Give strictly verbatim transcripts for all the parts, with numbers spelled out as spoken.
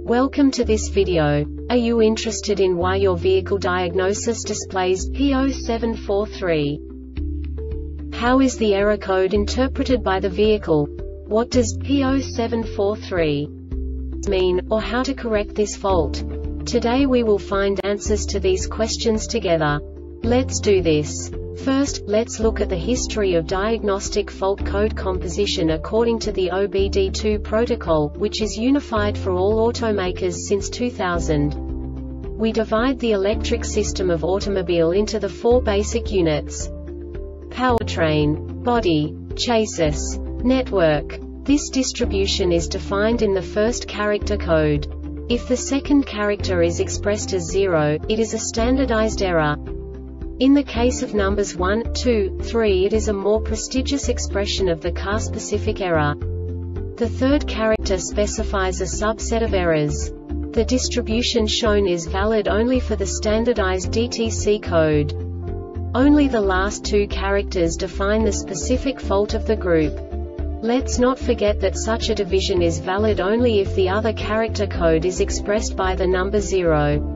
Welcome to this video. Are you interested in why your vehicle diagnosis displays P zero seven four three? How is the error code interpreted by the vehicle? What does P zero seven four three mean, or how to correct this fault? Today we will find answers to these questions together. Let's do this. First, let's look at the history of diagnostic fault code composition according to the O B D two protocol, which is unified for all automakers since two thousand. We divide the electric system of automobile into the four basic units: powertrain, body, chassis, network. This distribution is defined in the first character code. If the second character is expressed as zero, it is a standardized error. In the case of numbers one, two, three, it is a more prestigious expression of the car-specific error. The third character specifies a subset of errors. The distribution shown is valid only for the standardized D T C code. Only the last two characters define the specific fault of the group. Let's not forget that such a division is valid only if the other character code is expressed by the number zero.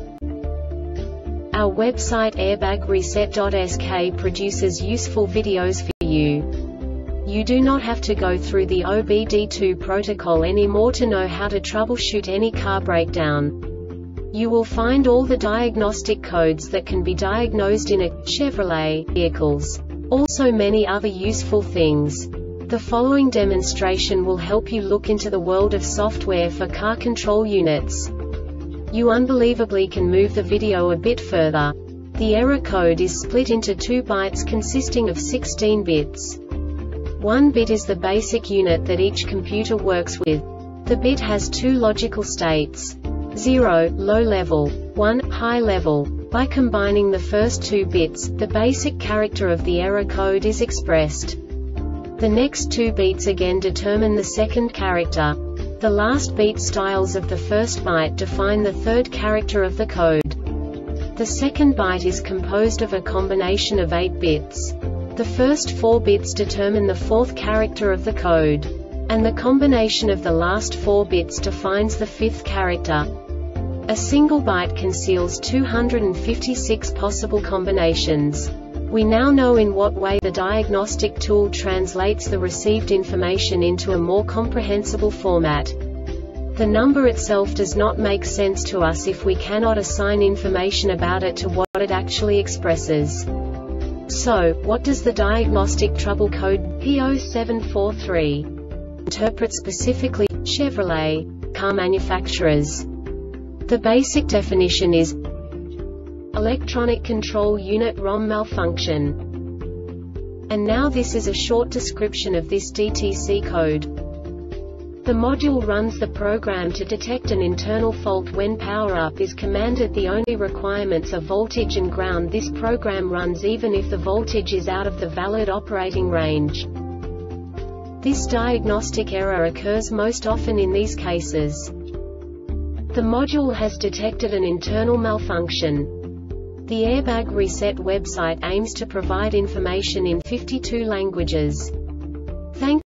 Our website airbag reset dot S K produces useful videos for you. You do not have to go through the O B D two protocol anymore to know how to troubleshoot any car breakdown. You will find all the diagnostic codes that can be diagnosed in a Chevrolet vehicles. Also many other useful things. The following demonstration will help you look into the world of software for car control units. You unbelievably can move the video a bit further. The error code is split into two bytes consisting of sixteen bits. One bit is the basic unit that each computer works with. The bit has two logical states: zero, low level, one, high level. By combining the first two bits, the basic character of the error code is expressed. The next two bits again determine the second character. The last beat styles of the first byte define the third character of the code. The second byte is composed of a combination of eight bits. The first four bits determine the fourth character of the code. And the combination of the last four bits defines the fifth character. A single byte conceals two hundred fifty-six possible combinations. We now know in what way the diagnostic tool translates the received information into a more comprehensible format. The number itself does not make sense to us if we cannot assign information about it to what it actually expresses. So, what does the diagnostic trouble code P zero seven four three interpret specifically Chevrolet car manufacturers? The basic definition is electronic control unit ROM malfunction. And now this is a short description of this D T C code. The module runs the program to detect an internal fault when power-up is commanded. The only requirements are voltage and ground. This program runs even if the voltage is out of the valid operating range. This diagnostic error occurs most often in these cases. The module has detected an internal malfunction. The Airbag Reset website aims to provide information in fifty-two languages. Thank